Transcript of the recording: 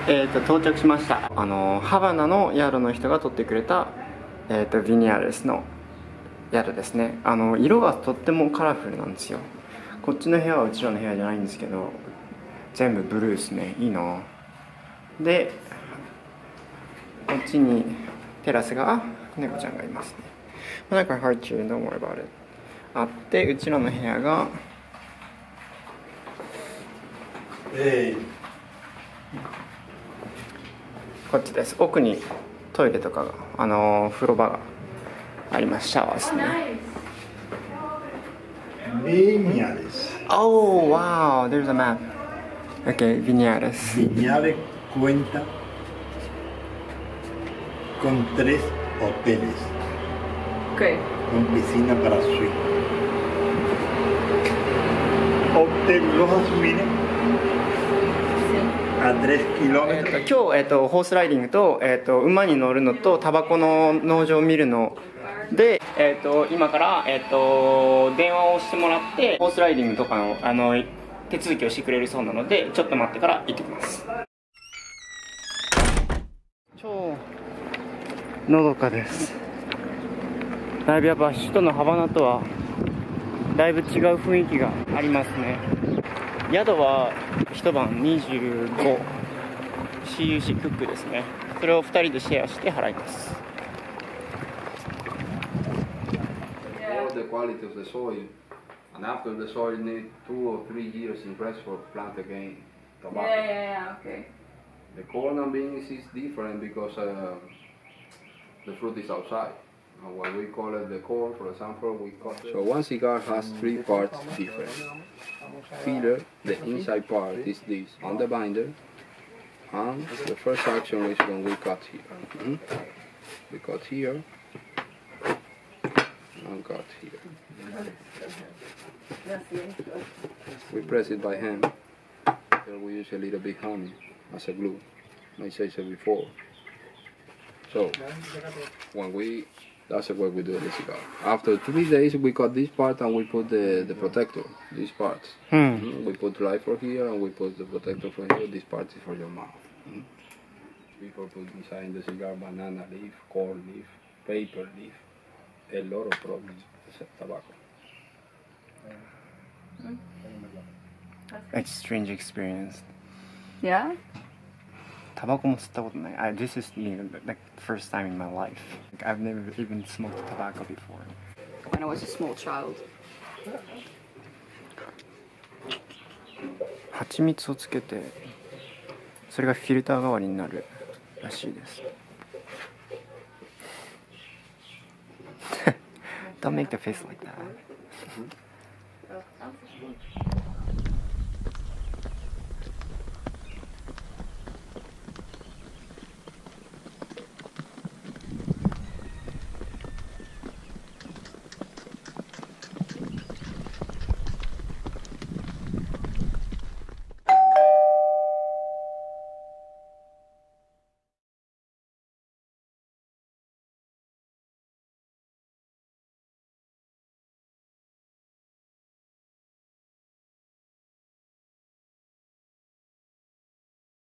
到着しました。ハバナの宿の人が取ってくれた、ビニアレスの宿ですね。色がとってもカラフルなんですよ。こっちの部屋はうちらの部屋じゃないんですけど、全部ブルーですね。いいな。でこっちにテラスが、猫ちゃんがいますね。なんかハーチュー、don't worry about it あって、うちらの部屋がこっちです。奥にトイレとかが、風呂場があります。シャワーですね。 Viñales. Oh, wow, there's a map. Okay, Viñales. Viñales cuenta con 3 hoteles. Okay. Con piscina para suite. Hotel Los Jazmines a 3 kilómetros. 今日、ホースライディングと、馬に乗るのとタバコの農場を見るので、今から、電話をしてもらってホースライディングとかの、手続きをしてくれるそうなので、ちょっと待ってから行ってきます。超のどかです。だいぶやっぱ首都のハバナとはだいぶ違う雰囲気がありますね。宿は一晩25 CUC クックですね。それを2人でシェアして払います。 The quality of the soil, and after the soil need 2 or 3 years in press for plant again tobacco. Yeah, okay. The corn and beans is different because the fruit is outside. And what we call it the core, for example, we call it. So one cigar has 3 parts different. Filler, the inside part is this on the binder, and the first action is when we cut here. We cut here. And cut here. We press it by hand. Then we use a little bit honey as a glue. I said so before. So when that's the way we do the cigar. After 3 days, we cut this part and we put the protector. These parts. We put light for here and we put the protector for here. This part is for your mouth. People put inside the cigar banana leaf, corn leaf, paper leaf. A lot of products except tobacco. It's a strange experience. Yeah? タバコも吸ったことない。This is the first time in my life. I've never even smoked tobacco before. When I was a small child. 蜂蜜をつけて、それがフィルター代わりになるらしいです。Don't make the face like that.